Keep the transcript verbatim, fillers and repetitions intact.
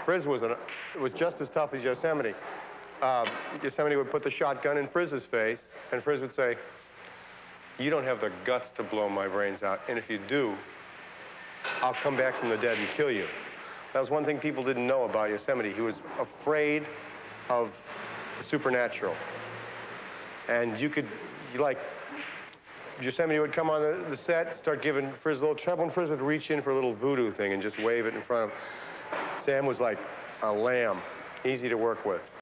Friz was, an, was just as tough as Yosemite. Uh, Yosemite would put the shotgun in Friz's face, and Friz would say, "You don't have the guts to blow my brains out, and if you do, I'll come back from the dead and kill you." That was one thing people didn't know about Yosemite. He was afraid of the supernatural. And you could, you like, Yosemite would come on the, the set, start giving Friz a little trouble, and Friz would reach in for a little voodoo thing and just wave it in front of him. Sam was like a lamb, easy to work with.